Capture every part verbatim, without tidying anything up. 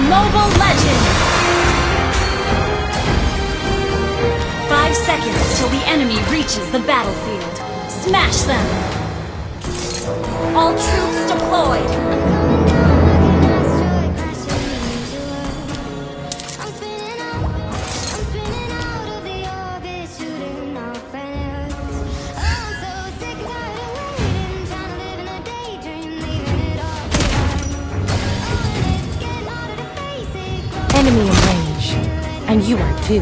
Mobile Legends! Five seconds till the enemy reaches the battlefield. Smash them! All troops deployed! Enemy in range, and you are too.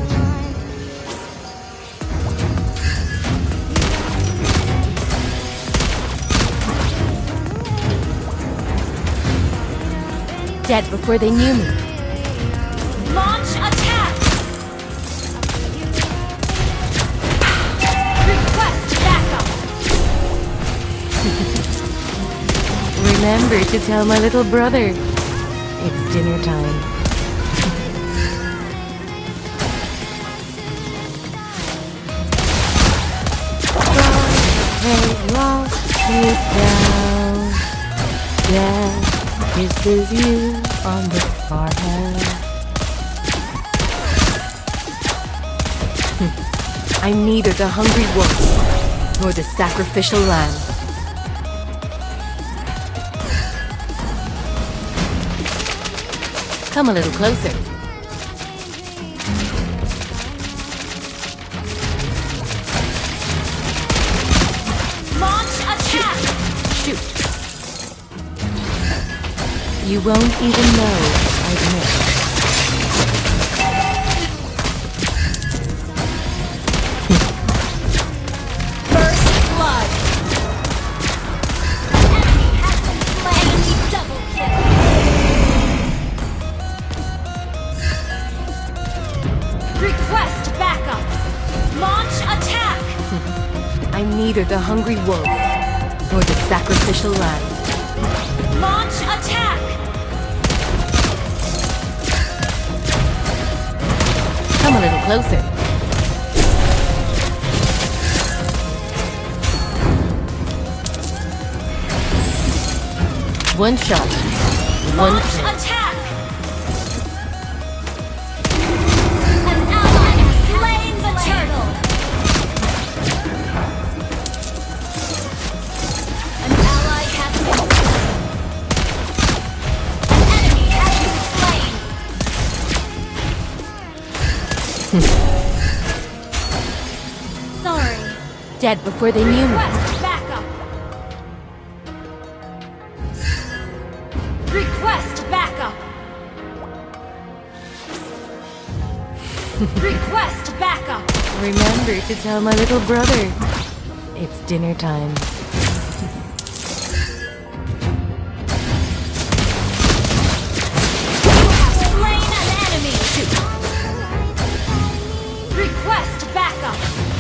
Dead before they knew me. Launch attack! Request backup! Remember to tell my little brother. It's dinner time. Lost you down. Yeah, kisses you on the forehead. I'm neither the hungry wolf nor the sacrificial lamb. Come a little closer. You won't even know I've missed. First blood! Enemy has been slain! Double kill! Request backup! Launch attack! I'm neither the hungry wolf nor the sacrificial lamb. Launch attack! Come a little closer. One shot. One Launch kill. attack! An ally has slain the turtle! An ally has been slain. An enemy has been slain. Sorry. Dead before they knew me. Request backup. Request backup. Request backup. Remember to tell my little brother. It's dinner time. You have slain an enemy. Request backup.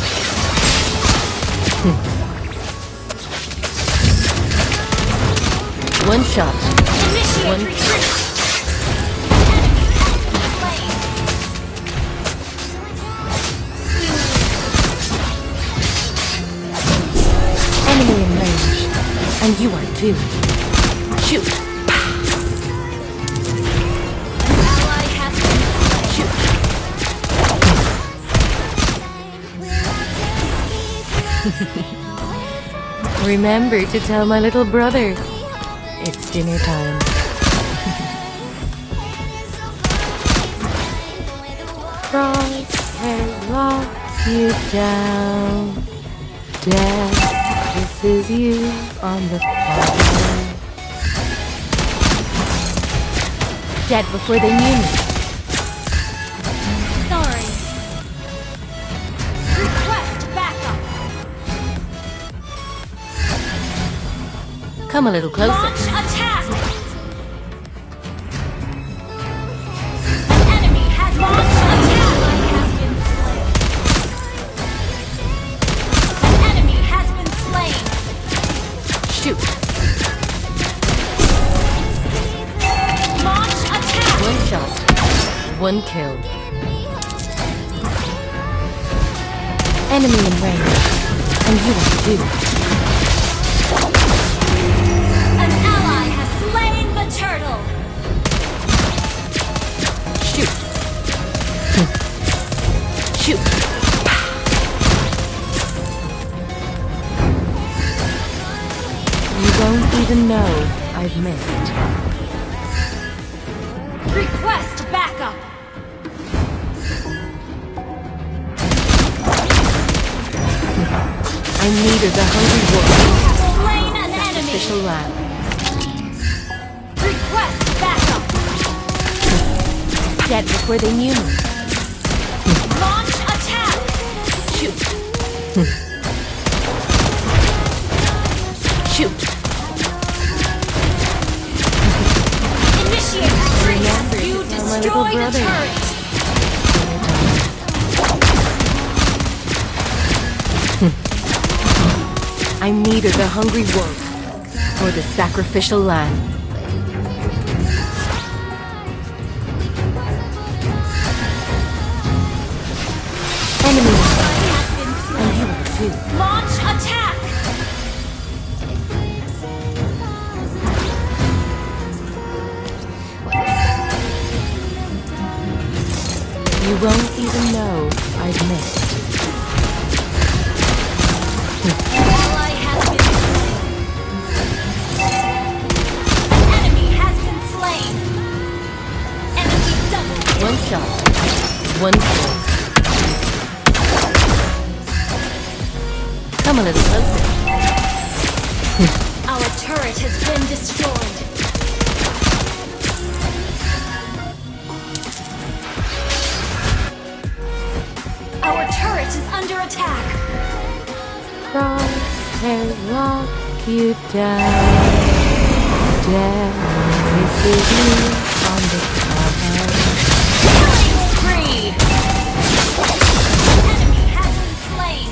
One shot. Initiate One retreat. Enemy has been slain. enemy in range, and you are too. Shoot! Ally has been Shoot! Remember to tell my little brother. It's dinner time. Crosshair locks you down. Death kisses you on the forehead. Dead before they knew me. sorry. Request backup. Come a little closer. Launch attack. An enemy has launched attack. Has been slain. An enemy has been slain. Shoot! Launch attack. One shot. One kill. Enemy in range. And you are too. An ally has slain the turtle. Shoot! You won't even know I've missed. Request backup. I'm neither the hungry wolf Slain an nor the enemy. official lamb. Request backup. Dead before they knew me. Launch attack. Shoot! Shoot! Initiate retreat. Remember You to tell my little destroyed a brother. turret. I'm neither the hungry wolf nor the sacrificial lamb. Enemy, Has been and slain. you are too. Launch attack. You won't even know I've missed. Ally has been slain. An enemy has been slain. Enemy double. One shot, one kill. Come a little closer. Our turret has been destroyed. Our turret is under attack. Crosshairs lock you down. Death kisses you on the top. Killing spree. Enemy has been slain.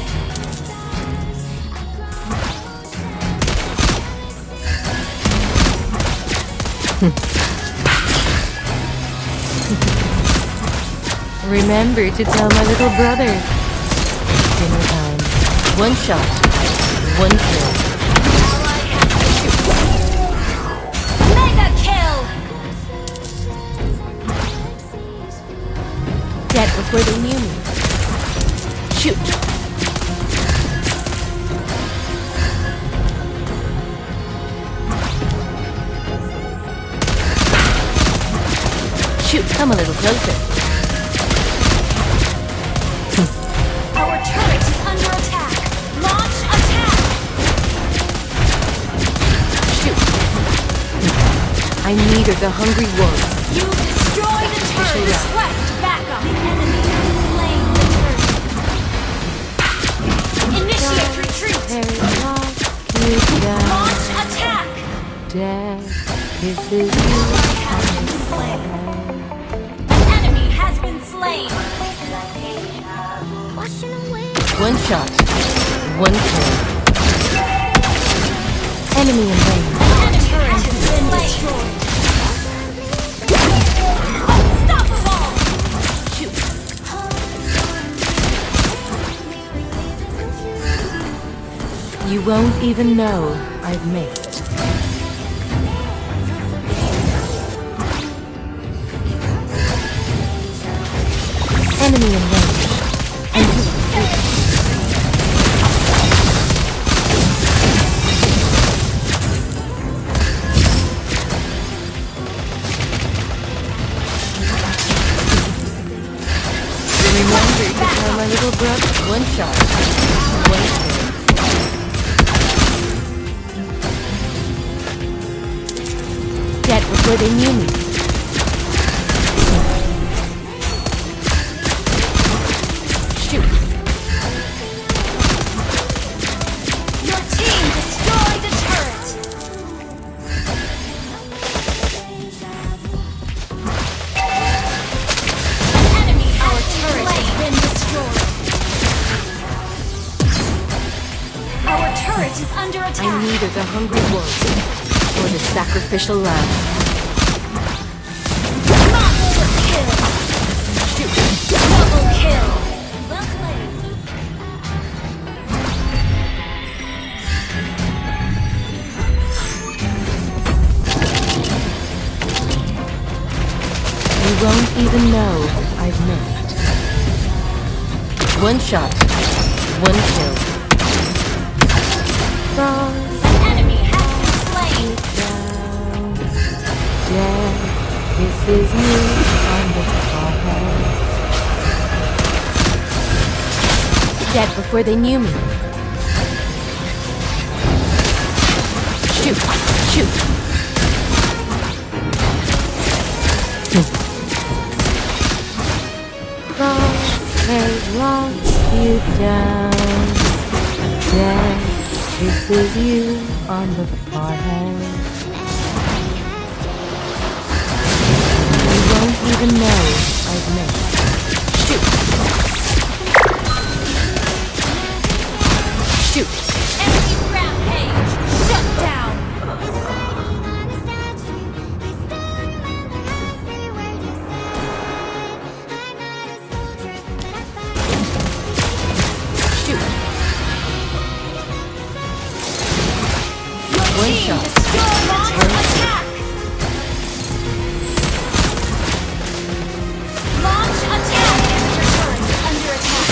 Remember to tell my little brother. Dinner time. One shot, one kill. Ally has been mega kill. Dead before they knew me. Shoot! Shoot, come a little closer. Our turret is under attack. Launch attack. Shoot! I'm neither the hungry wolf. You destroyed a turret. Official round. Request backup. The enemy has slain the turret. Initiate retreat. Crosshairs lock you down. Launch attack. Death kisses you. Ally has been slain. An enemy has been slain. One shot, one kill. Enemy in range. An turret has been destroyed. Unstoppable. Shoot! You won't even know I've missed. Enemy in range. And you are free. Remember to tell my little brother. One shot, one kill. Dead before they knew me. Shoot! Your team destroyed a turret. Enemy, our turret has been destroyed. Our turret is under attack. I'm neither the hungry wolf or the sacrificial lamb. Monster kill. Shoot! Double kill. Well played. You won't even know I've missed. One shot. One kill. An enemy has been slain. Yeah, this is you on the forehead. Dead before they knew me. Shoot! Shoot! Crosshair locks you down. Yeah, this is you on the forehead. You won't even know I've missed. Shoot! Shoot! Enemy rampage. Shut down. Shoot! Your One team shot. destroyed. Launch One attack. Launch attack. Your turret is under attack.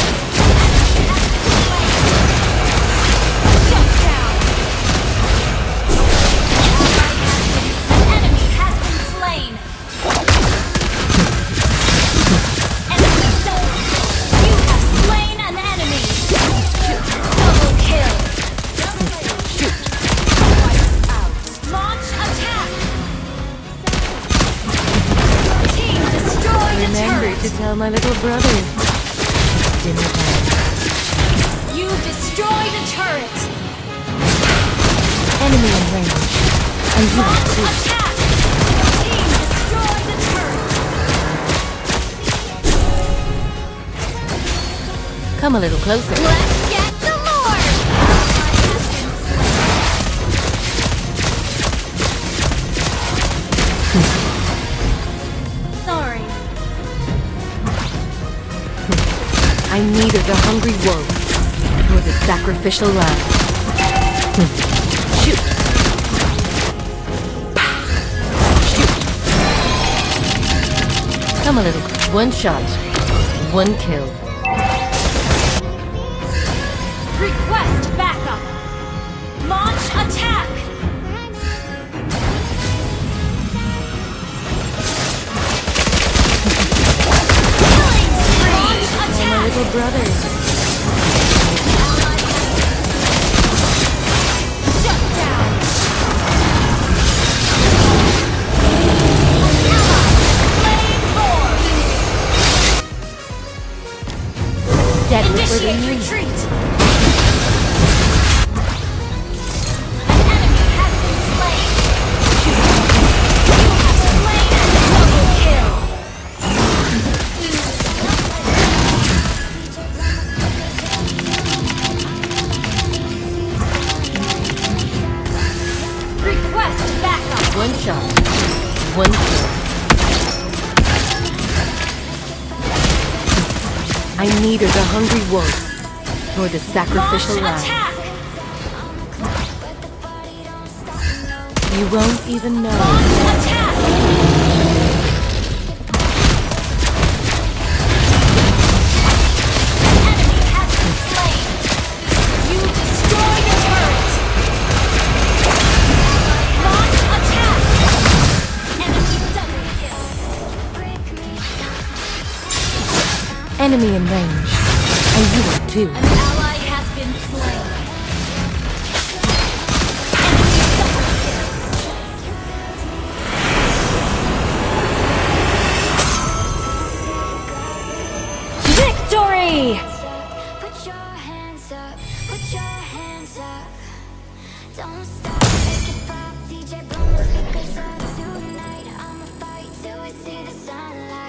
Shut down. An enemy has been slain. Enemy double. You have slain an enemy. Double kill. Shoot! Launch attack. Your team destroyed a Remember turret. to tell my little brother. It's dinner time. You destroyed a turret. Enemy in range. And you are Launch too. attack. Your team destroyed the turret. Come a little closer. Let's get the Lord. Sorry. I'm neither the hungry wolf nor the sacrificial lamb. Shoot! Shoot! Come a little. One shot. One kill. Request backup. Launch attack. Killing spree. Launch My attack. little brother. Shut down. Slain Lord. Dead before they Initiate knew me. retreat. An enemy has been slain. You have slain and double kill. Request backup. One shot. One kill. I'm neither the hungry wolf nor the sacrificial Launch lamb. attack. You won't even know. Launch attack. An enemy has been slain. You destroyed a turret. Launch attack. Enemy double kill. Enemy in range. And you are too. An ally has been slain. Enemy double kill. Victory! Put your hands up, put your hands up. Don't stop, make it pop. D J blow my speakers up tonight. I'ma fight till we see the sunlight.